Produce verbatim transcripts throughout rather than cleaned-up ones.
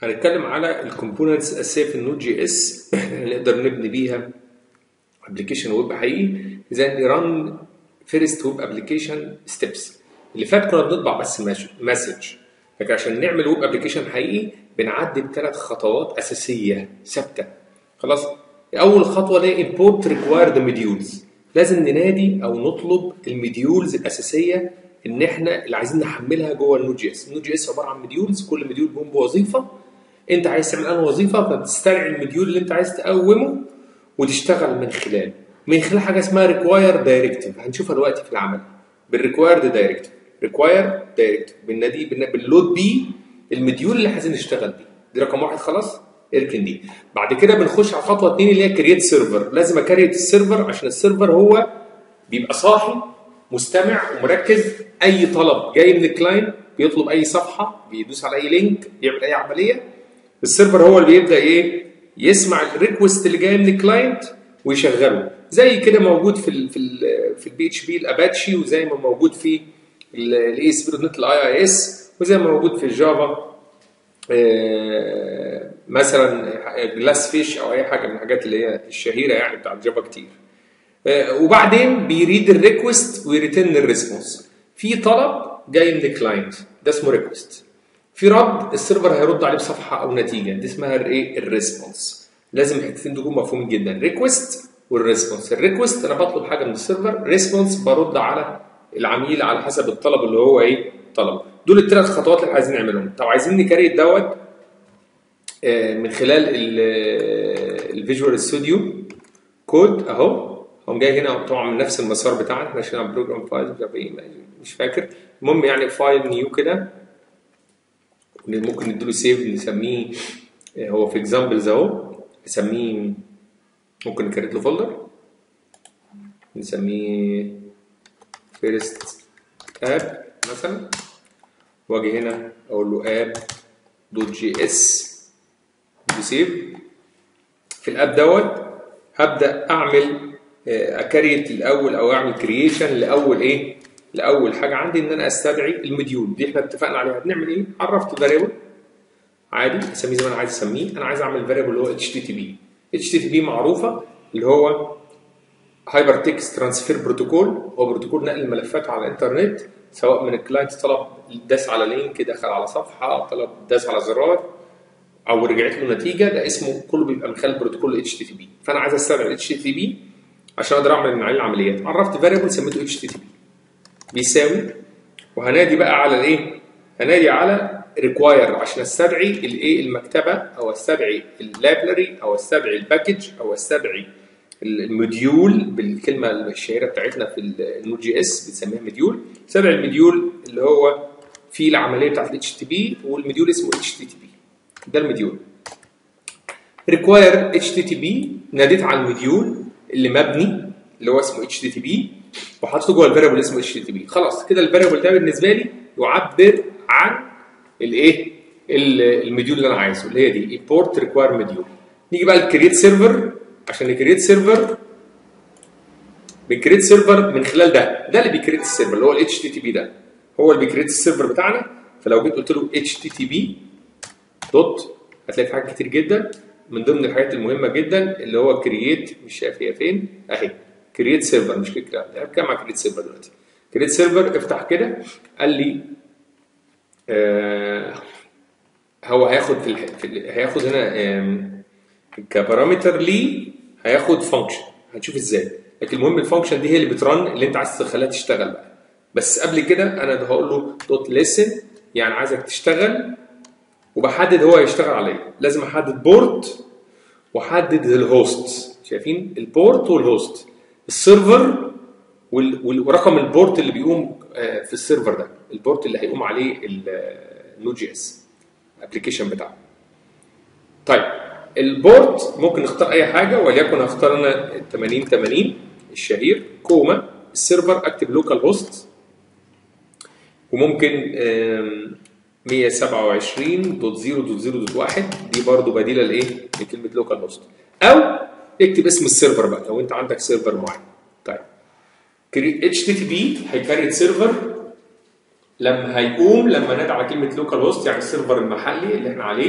هنتكلم على الكومبوننتس الاساسيه في النود جي اس نقدر نبني بيها ابلكيشن ويب حقيقي، ازاي نرن فيرست ويب ابلكيشن ستيبس. اللي فات كنا بنطبع بس مسج، لكن عشان نعمل ويب ابلكيشن حقيقي بنعدي بثلاث خطوات اساسيه ثابته. خلاص، اول خطوه اللي هي import required modules. لازم ننادي او نطلب المديولز الاساسيه ان احنا اللي عايزين نحملها جوه النود جي اس. النود جي اس عباره عن مديولز، كل مديول بيقوم بوظيفه. انت عايز تعمل انهي وظيفه، فبتستدعي المديول اللي انت عايز تقومه وتشتغل من خلاله من خلال حاجه اسمها ريكواير دايركتيف. هنشوفها دلوقتي في العمل بالريكوايرد دايركتيف. ريكواير دايركتيف بالنادي باللود بي المديول اللي عايزين نشتغل بيه. دي رقم واحد، خلاص اركن دي. بعد كده بنخش على خطوه اثنين اللي هي كرييت سيرفر. لازم اكريت السيرفر عشان السيرفر هو بيبقى صاحي مستمع ومركز. اي طلب جاي من الكلاينت بيطلب اي صفحه، بيدوس على اي لينك، بيعمل اي عمليه، السيرفر هو اللي بيبدا ايه يسمع الريكوست اللي جاي من الكلاينت ويشغله. زي كده موجود في ال في ال في البي اتش بي الاباتشي، وزي ما موجود في الاي اس بي دوت نت الاي اي اس، وزي ما موجود في الجافا آه مثلا جلاس فيش او اي حاجه من الحاجات اللي هي الشهيره يعني بتاع الجافا كتير. آه وبعدين بيريد الريكوست ويريتن الريسبونس. في طلب جاي من الكلاينت ده اسمه ريكوست، في رد السيرفر هيرد عليه بصفحه او نتيجه، دي اسمها الايه الريسبونس. لازم الحتتين دول مفهومين جدا، ريكوست والريسبونس. الريكوست انا بطلب حاجه من السيرفر، ريسبونس برد على العميل على حسب الطلب اللي هو ايه طلب. دول الثلاث خطوات اللي عايزين نعملهم. طب عايزين نكريت دوت من خلال الفيجوال ستوديو كود اهو. هم جاي هنا طبعا من نفس المسار بتاعنا، احنا عشان بروجرام فايل مش فاكر. المهم يعني فايل نيو كده، ممكن نديله سيف نسميه هو في اكزامبلز اهو، نسميه ممكن نكريت له فولدر نسميه فيرست اب مثلا، واجي هنا اقول له اب دوت جي اس سيف. في الاب دوت هبدا اعمل اكريت الاول او اعمل كرييشن لاول ايه لاول حاجه عندي، ان انا استدعي المديول دي. احنا اتفقنا عليها بنعمل ايه، عرفت فاريبل عادي اسميه زي ما انا عايز اسميه. انا عايز اعمل فاريبل اللي هو اتش تي تي بي. اتش تي تي بي معروفه اللي هو هايبر تكست ترانسفير بروتوكول، هو بروتوكول نقل الملفات على الانترنت، سواء من الكلاينت طلب داس على لينك دخل على صفحه، طلب داس على زرار او رجعت له نتيجه، ده اسمه كله بيبقى من خلال بروتوكول اتش تي تي بي. فانا عايز استدعي الاتش تي تي بي عشان اقدر اعمل من عليه العمليات. عرفت فاريبل سميته اتش تي تي بي بيساوي، وهنادي بقى على الايه، هنادي على ريكواير عشان استدعي الايه المكتبه، او استدعي اللايبراري، او استدعي الباكج، او استدعي الموديول بالكلمه الشهيره بتاعتنا في النود جي اس بنسميها موديول. استدعي الموديول اللي هو فيه العمليه بتاعت الاتش تي بي، والموديول اسمه اتش تي تي بي، ده الموديول. ريكواير اتش تي تي بي، ناديت على الموديول اللي مبني اللي هو اسمه اتش تي تي بي وحطيته جوه الفاريبل اسمه اتش تي تي بي. خلاص كده الفاريبل ده بالنسبه لي يعبر عن الايه الموديول اللي انا عايزه، اللي هي دي import require module. نيجي بقى للكرييت سيرفر. عشان نكرييت سيرفر بنكرييت سيرفر من خلال ده ده اللي بيكرييت السيرفر اللي هو الاتش تي تي بي، ده هو اللي بيكرييت السيرفر بتاعنا. فلو جيت قلت له اتش تي تي بي دوت هتلاقي في حاجات كتير جدا، من ضمن الحاجات المهمه جدا اللي هو كرييت، مش شايف هي فين اهي، كرييت سيرفر. مش كده انا بتكلم على كرييت سيرفر دلوقتي. كرييت سيرفر افتح كده، قال لي آه هو هياخد في, الح... في ال... هياخد هنا كبارامتر ليه هياخد فانكشن، هنشوف ازاي. لكن المهم الفانكشن دي هي اللي بترن اللي انت عايز تخليها تشتغل بقى. بس قبل كده انا هقول له دوت ليسن، يعني عايزك تشتغل، وبحدد هو هيشتغل على ايه. لازم احدد بورت واحدد الهوست. شايفين البورت والهوست، السيرفر ورقم البورت اللي بيقوم في السيرفر ده، البورت اللي هيقوم عليه النود جي اس ابلكيشن بتاعه. طيب البورت ممكن نختار اي حاجه، وليكن هختار انا ثمانين ثمانين الشهير، كوما السيرفر اكتب لوكال هوست، وممكن مية وسبعة وعشرين دوت زيرو دوت زيرو دوت واحد دي برضو بديله لايه لكلمه لوكال هوست، او اكتب اسم السيرفر بقى لو انت عندك سيرفر معين. طيب اتش تي تي بي هيكريت سيرفر لما هيقوم لما نادى على كلمه لوكال هوست، يعني السيرفر المحلي اللي احنا عليه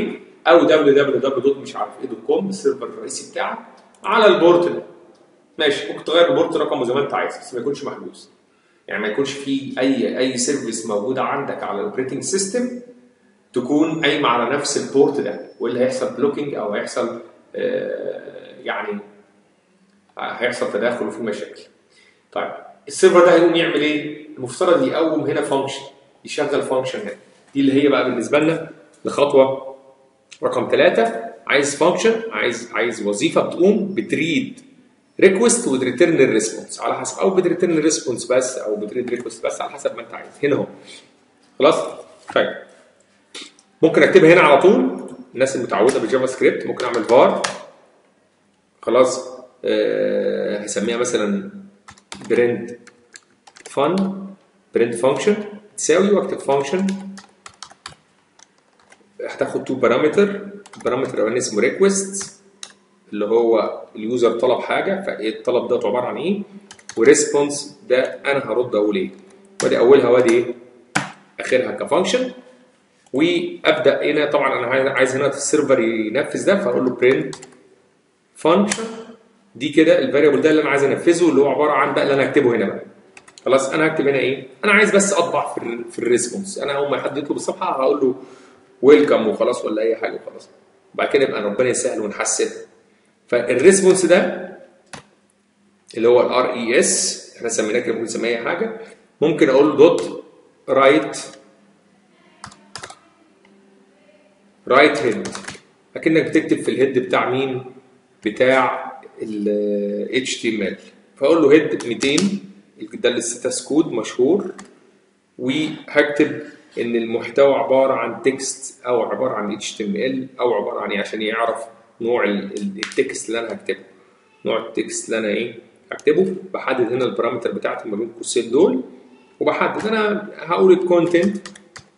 او دبليو دبليو دبليو دوت مش عارف ايه دوت كوم السيرفر الرئيسي بتاعك على البورت ده. ماشي، ممكن تغير البورت رقمه زي ما انت عايز بس ما يكونش محجوز. يعني ما يكونش في اي اي سيرفيس موجوده عندك على الاوبريتنج سيستم تكون قايمه على نفس البورت ده، واللي هيحصل بلوكينج او هيحصل آه يعني هيحصل تداخل وفي مشاكل. طيب السيرفر ده هيقوم يعمل ايه؟ المفترض يقوم هنا فانكشن، يشغل فانكشن هنا. دي اللي هي بقى بالنسبه لنا لخطوه رقم ثلاثة. عايز فانكشن، عايز عايز وظيفه بتقوم بتريد ريكوست وتريتيرن الريسبونس على حسب، او بتريتيرن الريسبونس بس او بتريد ريكوست بس على حسب ما انت عايز. هنا اهو خلاص. طيب ممكن اكتبها هنا على طول. الناس المتعوده بالجافا سكريبت ممكن اعمل فار خلاص، أه هسميها مثلا برنت فن برنت فانكشن تساوي، واكتب فانكشن هتاخد تو بارامتر. البارامتر الاولاني اسمه ريكوست اللي هو اليوزر طلب حاجه، فالطلب ده عباره عن ايه، وريسبونس ده انا هرد اقول ايه. وادي اولها وادي ايه اخرها كفانكشن. وابدا هنا طبعا انا عايز هنا السيرفر ينفذ ده، فاقول له برنت فانكشن. دي كده الفاريبل ده اللي انا عايز انفذه، اللي هو عباره عن بقى اللي انا هكتبه هنا بقى. خلاص انا هكتب هنا ايه؟ انا عايز بس اطبع في ال في الريسبونس. انا اول ما حد يطلب الصفحه هقول له ويلكم وخلاص، ولا اي حاجه وخلاص. بعد كده يبقى ربنا يسهل ونحسن. فالريسبونس ده اللي هو الار اي اس احنا سميناه كده، ممكن نسميه اي حاجه. ممكن اقول له دوت رايت رايت هيد، اكنك بتكتب في الهيد بتاع مين؟ بتاع ال اتش تي ام ال. فاقول له هيد مئتين، ده الستاتس كود مشهور، وهكتب ان المحتوى عباره عن تكست او عباره عن اتش تي ام ال او عباره عن ايه، عشان يعرف نوع التكست اللي انا هكتبه. نوع التكست اللي انا ايه هكتبه. بحدد هنا البارامتر بتاعتي ما بين القوسين دول، وبحدد انا هقول الكونتنت.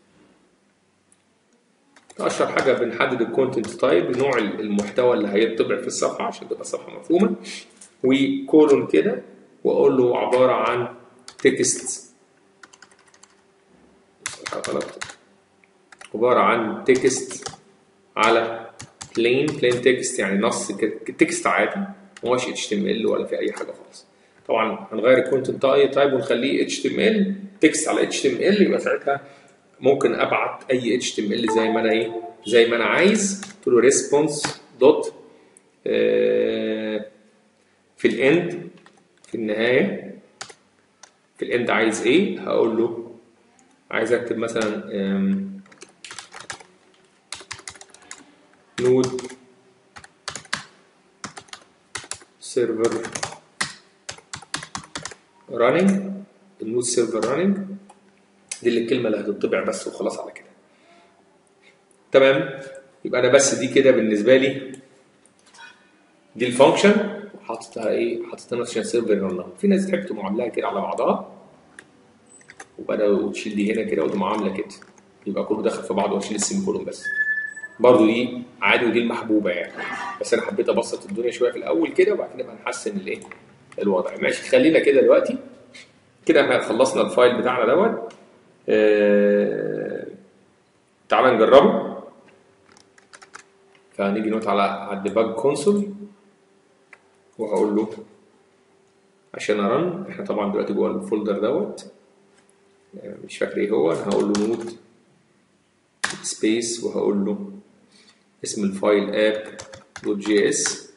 اشهر حاجه بنحدد الكونتنت تايب، نوع المحتوى اللي هيطبع في الصفحه عشان تبقى الصفحه مفهومه، وكولون كده، واقول له عباره عن تكست غلط عباره عن تكست على بلين بلين تكست، يعني نص تكست عادي ما هوش اتش تي ام ال ولا في اي حاجه خالص. طبعا هنغير الكونتنت تايب ونخليه اتش تي ام ال، تكست على اتش تي ام ال، يبقى ساعتها ممكن ابعت اي اتش تي ام ال زي ما انا ايه زي ما انا عايز. قلت له ريسبونس دوت في الاند، في النهايه في الاند عايز ايه؟ هقول له عايز اكتب مثلا نود سيرفر راننج. النود سيرفر راننج دي اللي الكلمه اللي هتطبع بس وخلاص على كده. تمام، يبقى انا بس دي كده بالنسبه لي دي الفانكشن، وحاططها ايه؟ حاططها عشان سيرفر راننج. في ناس تحب تقوم عاملاها كده على بعضها، وبقى وتشيل دي هنا كده وتقوم عامله كده، يبقى كله داخل في بعضه، واشيل السيمبولون بس. برضه دي عادي ودي المحبوبه يعني، بس انا حبيت ابسط الدنيا شويه في الاول كده، وبعد كده نبقى نحسن الايه؟ الوضع. ماشي، خلينا كده دلوقتي كده احنا خلصنا الفايل بتاعنا دوت. اه... تعال نجربه. فهنيجي نوت على على الديباج كونسول، وهقول له عشان ارن. احنا طبعا دلوقتي جوه الفولدر دوت، مش فاكر ايه هو. انا هقول له نوت سبيس، وهقول له اسم الفايل اب دوت جي اس.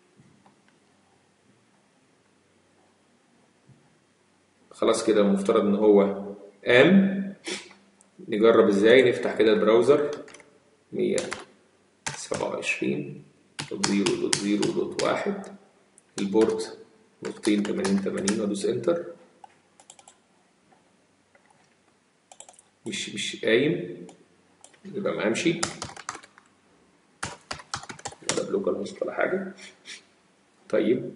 خلاص كده المفترض ان هو قام. نجرب ازاي. نفتح كده البراوزر مية سبعة وعشرين دوت صفر دوت صفر دوت واحد، البورت نقطتين تمانين تمانين، وادوس انتر. مش مش قايم، يبقى ما امشي ولا بلوكال هوست ولا حاجه. طيب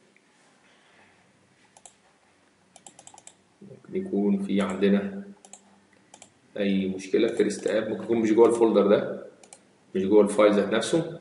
ممكن يكون في عندنا اي مشكله. فيرست اب ممكن يكون مش جوه الفولدر ده، مش جوه الفايل ذات نفسه.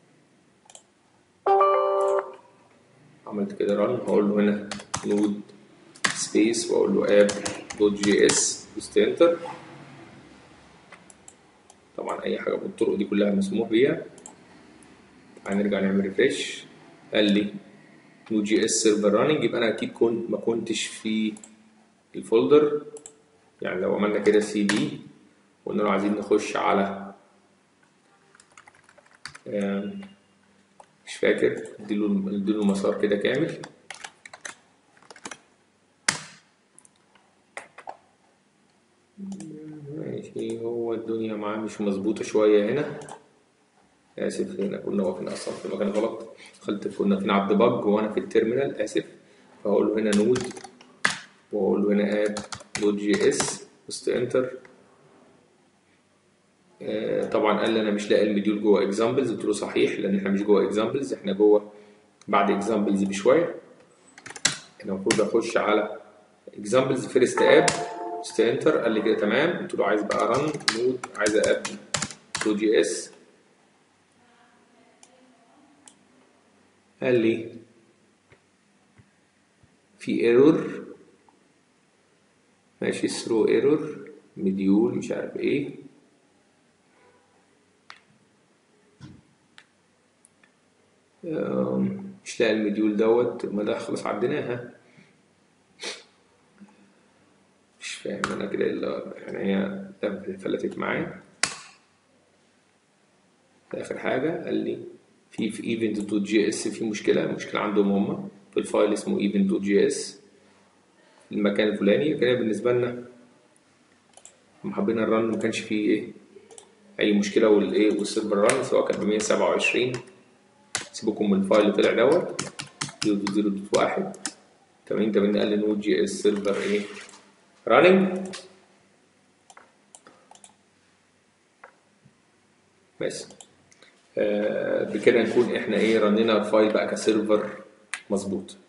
عملت كده ران، هقول له هنا نود سبيس، واقول له اب دوت جي اس، دوست انتر. طبعا اي حاجه من الطرق دي كلها مسموح بيها. هنرجع نعمل ريفريش، قال لي نود جي اس سيرفر راننج، يبقى انا اكيد كنت ما كنتش في الفولدر. يعني لو عملنا كده سي دي وقلنا له عايزين نخش على مش فاكر، اديله اديله مسار كده كامل. ماشي، هو الدنيا معاه مش مظبوطة شوية هنا، آسف. هنا كنا واقفين أصلا في مكان غلط، خلت كنا في عبد بج وأنا في التيرمينال، آسف. فهقول له هنا نود وأقول له هنا اد دوت جي اس وست انتر. آه طبعا قال لي أنا مش لاقي المديول جوه اكزامبلز، قلت له صحيح لأن احنا مش جوه اكزامبلز، احنا جوه بعد اكزامبلز بشوية. أنا المفروض أخش على اكزامبلز فيرست اب ست انتر، قال لي كده تمام. قلت له عايز بقى رن نود، عايز اب دوت جي اس، قال لي في ايرور، ماشي ثرو ايرور مديول مش عارف ايه. مش لاقي المديول دوت، ما ده خلاص عديناها. مش فاهم انا كده الا يعني هي فلتت معايا. اخر حاجه قال لي في في ايفنت دوت جي اس في مشكله، مشكله عندهم هم في الفايل اسمه ايفنت دوت جي اس المكان الفلاني. كان بالنسبه لنا لما حبينا الرن ما كانش فيه ايه اي مشكله، والايه والسيرفر رن سواء كان ب مية وسبعة وعشرين. سيبكم من الفايل اللي طلع دوت صفر دوت صفر دوت واحد تمام. ده قال لي نود جي اس سيرفر ايه راننج بس. آه بكده نكون احنا ايه رنينا الفايل بقى كسيرفر مظبوط.